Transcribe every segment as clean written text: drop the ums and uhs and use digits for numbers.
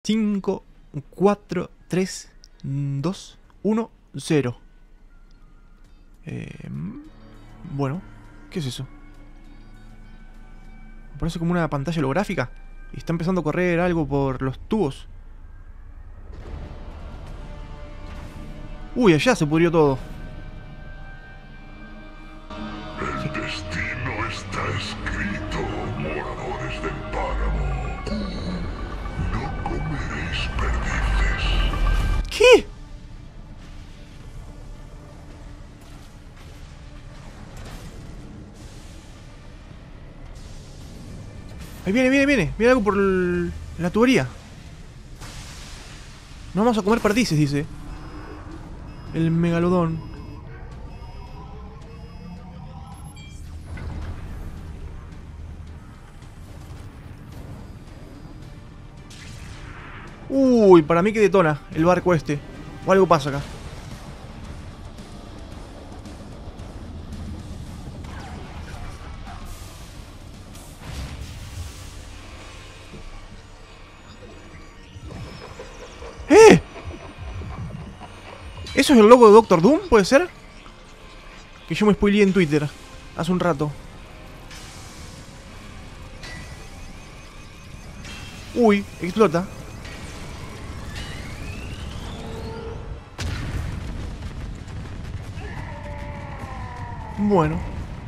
5, 4, 3, 2, 1, 0. Bueno, ¿qué es eso? Me parece como una pantalla holográfica. Y está empezando a correr algo por los tubos. Uy, allá se pudrió todo. El destino está escrito, moradores del páramo. No comeréis perdices. ¿Qué? Ahí viene. Viene algo por la tubería. No vamos a comer perdices, dice. El megalodón. Uy, para mí que detona el barco este. O algo pasa acá. ¡Eh! ¿Eso es el logo de Doctor Doom? ¿Puede ser? Que yo me spoileé en Twitter hace un rato. Uy, explota. Bueno.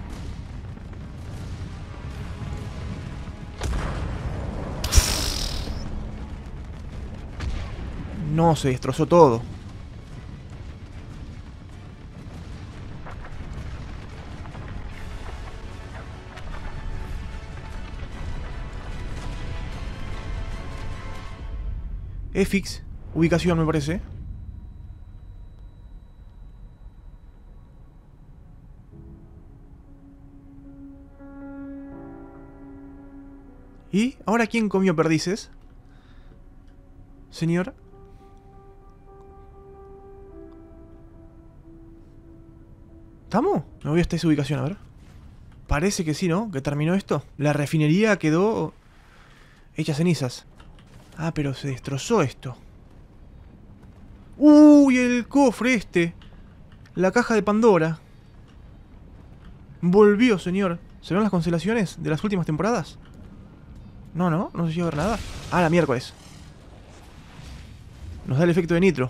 No, se destrozó todo. EFIX, ubicación me parece. ¿Y ahora quién comió perdices? Señor. ¿Estamos? No voy hasta esa ubicación, a ver. Parece que sí, ¿no? Que terminó esto. La refinería quedó hecha cenizas. Ah, pero se destrozó esto. ¡Uy! El cofre este. La caja de Pandora. Volvió, señor. ¿Serán las constelaciones de las últimas temporadas? No se llega a ver nada. Ah, la miércoles. Nos da el efecto de nitro.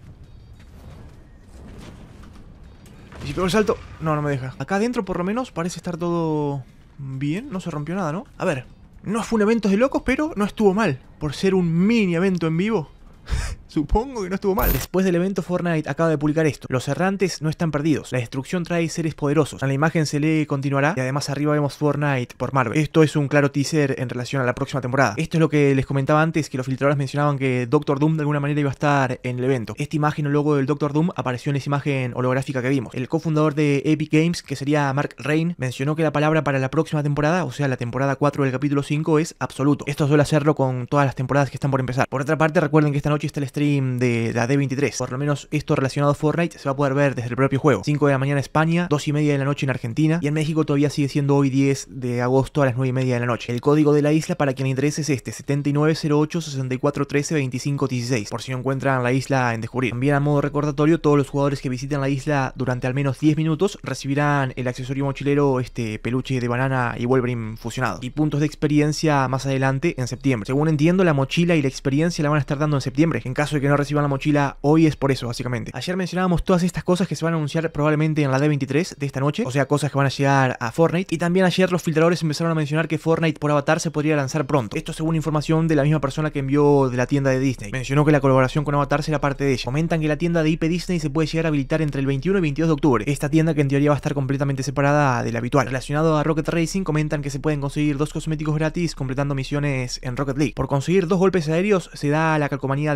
¿Y si pego el salto? No me deja. Acá adentro por lo menos parece estar todo bien. No se rompió nada, ¿no? A ver. No fue un evento de locos, pero no estuvo mal. Por ser un mini evento en vivo. Supongo que no estuvo mal. Después del evento, Fortnite acaba de publicar esto. Los errantes no están perdidos. La destrucción trae seres poderosos. En la imagen se lee continuará. Y además arriba vemos Fortnite por Marvel. Esto es un claro teaser en relación a la próxima temporada. Esto es lo que les comentaba antes, que los filtradores mencionaban que Doctor Doom de alguna manera iba a estar en el evento. Esta imagen o logo del Doctor Doom apareció en esa imagen holográfica que vimos. El cofundador de Epic Games, que sería Mark Rein, mencionó que la palabra para la próxima temporada, o sea la temporada 4 del capítulo 5, es absoluto. Esto suele hacerlo con todas las temporadas que están por empezar. Por otra parte, recuerden que esta noche está el stream de la D23. Por lo menos esto relacionado a Fortnite se va a poder ver desde el propio juego. 5 de la mañana en España, 2:30 de la noche en Argentina, y en México todavía sigue siendo hoy 10 de agosto a las 9:30 de la noche. El código de la isla para quien le interese es este: 7908-6413-2516, por si no encuentran la isla en descubrir. También a modo recordatorio, todos los jugadores que visiten la isla durante al menos 10 minutos recibirán el accesorio mochilero, este peluche de banana y Wolverine fusionado, y puntos de experiencia más adelante en septiembre. Según entiendo, la mochila y la experiencia la van a estar dando en septiembre. En caso de que no reciban la mochila hoy es por eso, básicamente. Ayer mencionábamos todas estas cosas que se van a anunciar probablemente en la D23 de esta noche, o sea, cosas que van a llegar a Fortnite. Y también ayer los filtradores empezaron a mencionar que Fortnite por Avatar se podría lanzar pronto. Esto según información de la misma persona que envió de la tienda de Disney. Mencionó que la colaboración con Avatar será parte de ella. Comentan que la tienda de IP Disney se puede llegar a habilitar entre el 21 y 22 de octubre. Esta tienda, que en teoría va a estar completamente separada de la habitual. Relacionado a Rocket Racing, comentan que se pueden conseguir 2 cosméticos gratis completando misiones en Rocket League. Por conseguir 2 golpes aéreos se da la calcomanía de Alan Wake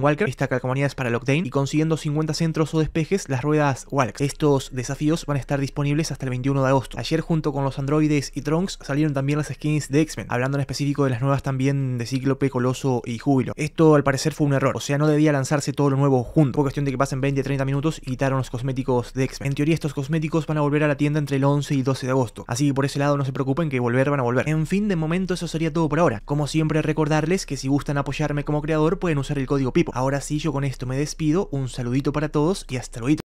Walker, esta calcomanía es para Lockdown, y consiguiendo 50 centros o despejes las ruedas Walks. Estos desafíos van a estar disponibles hasta el 21 de agosto. Ayer junto con los androides y Trunks salieron también las skins de X-Men, hablando en específico de las nuevas también de Cíclope, Coloso y Júbilo. Esto al parecer fue un error, o sea no debía lanzarse todo lo nuevo junto. Fue cuestión de que pasen 20-30 minutos y quitaron los cosméticos de X-Men. En teoría estos cosméticos van a volver a la tienda entre el 11 y 12 de agosto, así que por ese lado no se preocupen que volver van a volver. En fin, de momento eso sería todo por ahora. Como siempre recordarles que si gustan apoyarme como creador pueden usar el código Pipo. Ahora sí, yo con esto me despido, un saludito para todos y hasta luego.